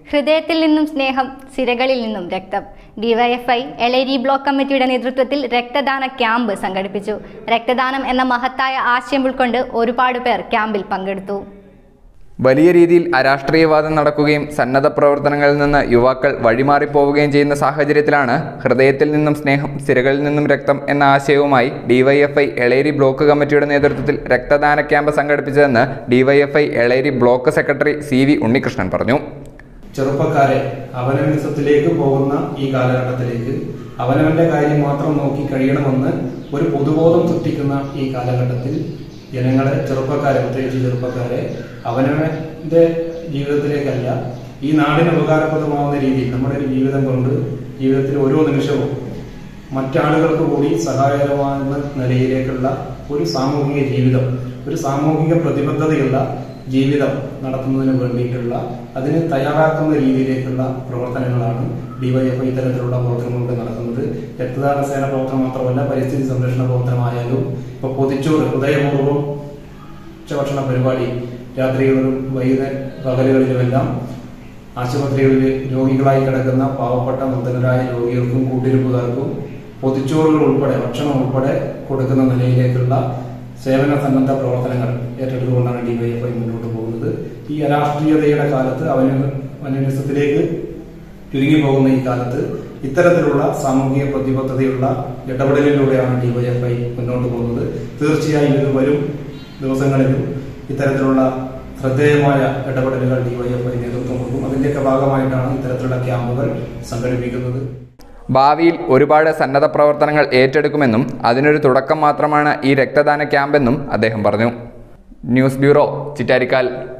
ഹൃദയത്തിൽ നിന്നും സ്നേഹം, സിരകളിൽ നിന്നും രക്തം. ഡിവൈഎഫ്ഐ എളേരി ബ്ലോക്ക് കമ്മിറ്റിയുടെ നേതൃത്വത്തിൽ രക്തദാന ക്യാമ്പ് സംഘടിപ്പിച്ചു. രക്തദാനം എന്ന മഹത്തായ ആശയം ഉൾക്കൊണ്ട് ഒരുപാട് പേർ ക്യാമ്പിൽ പങ്കെടുത്തു. വലിയ രീതിയിൽ അരാഷ്ട്രീയവാദം നടക്കുകയും സന്നദ്ധ പ്രവർത്തനങ്ങളിൽ നിന്ന് യുവാക്കൾ വഴിമാറിപ്പോവുകയും ചെയ്യുന്ന സാഹചര്യത്തിലാണ് ഹൃദയത്തിൽ നിന്നും സ്നേഹം, സിരകളിൽ നിന്നും രക്തം എന്ന ആശയവുമായി ഡിവൈഎഫ്ഐ എളേരി ബ്ലോക്ക് കമ്മിറ്റിയുടെ നേതൃത്വത്തിൽ രക്തദാന ക്യാമ്പ് സംഘടിപ്പിച്ചതെന്ന് DYFI Eleri block secretary CV Unnikrishnan പറഞ്ഞു. ചെറുപ്പക്കാരെ അവനവനിസത്തിലേക്ക് പോകുന്ന ഈ കാലഘട്ടത്തിലേക്ക് അവനവന്റെ കാര്യം മാത്രം നോക്കി കഴിയണമെന്ന് ഒരു പൊതുബോധം സൃഷ്ടിക്കുന്ന ഈ കാലഘട്ടത്തിൽ ജനങ്ങളെ, ചെറുപ്പക്കാരെ, പ്രത്യേകിച്ച് ചെറുപ്പക്കാരെ അവനവന്റെ ജീവിതത്തിലേക്കല്ല, ഈ നാടിന് ഉപകാരപ്രദമാവുന്ന രീതിയിൽ നമ്മുടെ ഒരു ജീവിതം കൊണ്ട് ജീവിതത്തിൽ ഓരോ നിമിഷവും മറ്റാളുകൾക്ക് കൂടി സഹായകരമാകുന്ന നിലയിലേക്കുള്ള ഒരു സാമൂഹിക ജീവിതം, ഒരു സാമൂഹിക പ്രതിബദ്ധതയുള്ള ജീവിതം നടത്തുന്നതിന് വേണ്ടിയിട്ടുള്ള, അതിന് തയ്യാറാക്കുന്ന രീതിയിലേക്കുള്ള പ്രവർത്തനങ്ങളാണ് ഡിവൈഎഫ്ഐ ഇത്തരത്തിലുള്ള പ്രവർത്തനങ്ങളിലൂടെ നടത്തുന്നത്. രക്തദാന സേന പ്രവർത്തനം മാത്രമല്ല, പരിസ്ഥിതി സംരക്ഷണ പ്രവർത്തനമായാലും, ഇപ്പൊ പൊതിച്ചോറ്, ഹൃദയപൂർവ്വം ഉച്ചഭക്ഷണ പരിപാടി രാത്രികളിലും പകലുകളിലുമെല്ലാം ആശുപത്രികളിൽ രോഗികളായി കിടക്കുന്ന പാവപ്പെട്ട നിർധനരായ രോഗികൾക്കും കൂട്ടിരിപ്പുകാർക്കും പൊതിച്ചോറുകൾ ഉൾപ്പെടെ, ഭക്ഷണം ഉൾപ്പെടെ കൊടുക്കുന്ന നിലയിലേക്കുള്ള സേവന സന്നദ്ധ പ്രവർത്തനങ്ങൾ ഏറ്റെടുത്തുകൊണ്ടാണ് ഡിവൈഎഫ്ഐ മുന്നോട്ട് പോകുന്നത്. ഈ അരാഷ്ട്രീയതയുടെ കാലത്ത്, അവനവനിസത്തിലേക്ക് ചുരുങ്ങി പോകുന്ന ഈ കാലത്ത് ഇത്തരത്തിലുള്ള സാമൂഹിക പ്രതിബദ്ധതയുള്ള ഇടപെടലിലൂടെയാണ് ഡിവൈഎഫ്ഐ മുന്നോട്ട് പോകുന്നത്. തീർച്ചയായും ഇത് വരും ദിവസങ്ങളിലും ഇത്തരത്തിലുള്ള ശ്രദ്ധേയമായ ഇടപെടലുകൾ ഡിവൈഎഫ്ഐ നേതൃത്വം കൊടുക്കും. അതിന്റെയൊക്കെ ഭാഗമായിട്ടാണ് ഇത്തരത്തിലുള്ള ക്യാമ്പുകൾ സംഘടിപ്പിക്കുന്നത്. ഭാവിയിൽ ഒരുപാട് സന്നദ്ധ പ്രവർത്തനങ്ങൾ ഏറ്റെടുക്കുമെന്നും അതിനൊരു തുടക്കം മാത്രമാണ് ഈ രക്തദാന ക്യാമ്പെന്നും അദ്ദേഹം പറഞ്ഞു. News bureau, Chittarikkal.